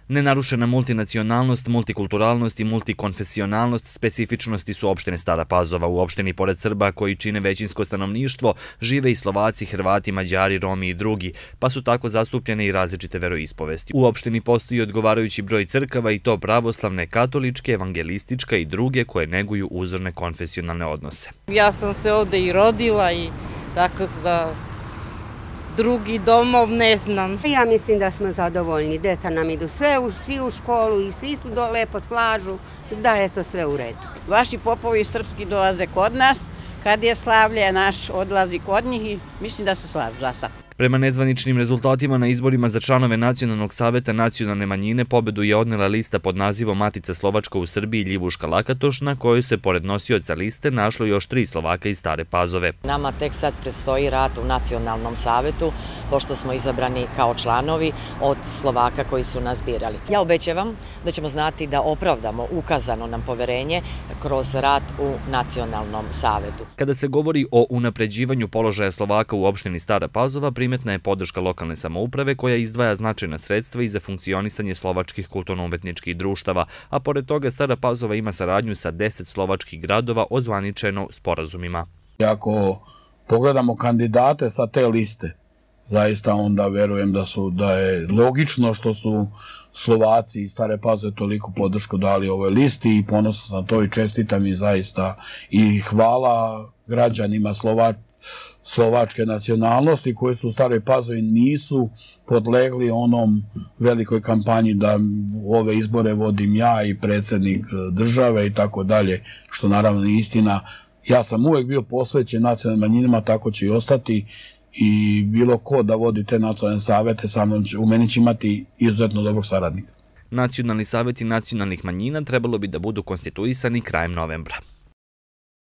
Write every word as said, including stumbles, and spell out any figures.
Nenarušena multinacionalnost, multikulturalnost i multikonfesionalnost specifičnosti su opštine Stara Pazova. U opštini, pored Srba koji čine većinsko stanovništvo, žive i Slovaci, Hrvati, Mađari, Romi i drugi, pa su tako zastupljene i različite veroispovesti. U opštini postoji odgovarajući broj crkava i to pravoslavne, katoličke, evangelistička i druge koje neguju uzorne konfesionalne odnose. Ja sam se ovde i rodila i tako da drugi domov ne znam. Ja mislim da smo zadovoljni. Deca nam idu sve, svi u školu i svi su do lepo slažu, da je to sve u redu. Vaši popovi srpski dolaze kod nas, kad je slavlje naš odlazi kod njih i mislim da se slažu za sad. Prema nezvaničnim rezultatima na izborima za članove Nacionalnog saveta nacionalne manjine pobedu je odnela lista pod nazivom Matica Slovačka u Srbiji Ljibuška Lakatoš, na kojoj se pored nosioca liste našlo još tri Slovaka iz Stare Pazove. Nama tek sad predstoji rad u Nacionalnom savetu, pošto smo izabrani kao članovi od Slovaka koji su nas birali. Ja obećavam da ćemo znati da opravdamo ukazano nam poverenje kroz rad u Nacionalnom savetu. Kada se govori o unapređivanju položaja Slovaka u opštini Stara Pazova, primetna je podrška lokalne samouprave koja izdvaja značajna sredstva i za funkcionisanje slovačkih kulturno-umetničkih društava, a pored toga Stara Pazova ima saradnju sa deset slovačkih gradova ozvaničeno sporazumima. Ako pogledamo kandidate sa te liste, zaista onda verujem da su da je logično što su Slovaci iz Stare Pazove toliko podršku dali ovoj listi i ponosan sam to i čestitam i zaista i hvala građanima Slovačke slovačke nacionalnosti koji su u Staroj Pazovi nisu podlegli onom velikoj kampanji da ove izbore vodim ja i predsjednik države i tako dalje, što naravno nije istina. Ja sam uvek bio posvećen nacionalnim manjinama, tako će i ostati i bilo ko da vodi te nacionalne savete, samo u meni će imati izuzetno dobrog saradnika. Nacionalni saveti nacionalnih manjina trebalo bi da budu konstituisani krajem novembra.